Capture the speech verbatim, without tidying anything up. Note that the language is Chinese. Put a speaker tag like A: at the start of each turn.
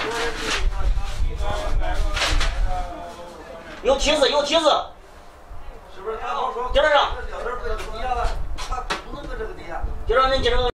A: 有提示，有提示。
B: 是不是？他老说
A: 接着上。
B: 这脚头搁这个底下了，他不能搁这个底下。
A: 接着您接着。